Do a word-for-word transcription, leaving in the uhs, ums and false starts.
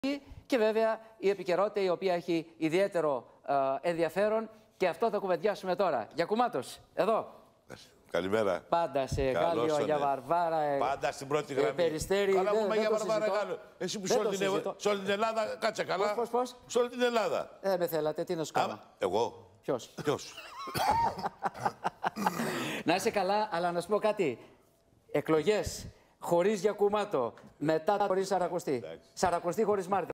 Και βέβαια η επικαιρότητα η οποία έχει ιδιαίτερο ε, ενδιαφέρον και αυτό θα κουβεντιάσουμε τώρα. Γιακουμάτος, εδώ. Καλημέρα. Πάντα σε Γάλλιο, για Βαρβάρα. Ε, Πάντα στην πρώτη γραμμή. Περιστέρι. Καλά, δεν, πούμε δεν για Βαρβάρα Γάλλο. Εσύ που σε όλη, την... όλη την Ελλάδα, κάτσε καλά. Πώς, πώς, πώς. Σε όλη την Ελλάδα. Ε, με θέλατε, τι να σου κάνω. Εγώ. Ποιος. Ποιος. Να είσαι καλά, αλλά να σου πω κάτι. Εκλογές χωρίς Γιακουμάτο, μετά χωρίς Σαρακοστή. Σαρακοστή χωρίς Μάρτιν.